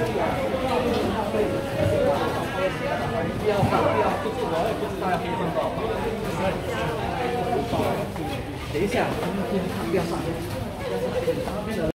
不要放，不要，不是我也不知道要黑松多少。等一下，不要放。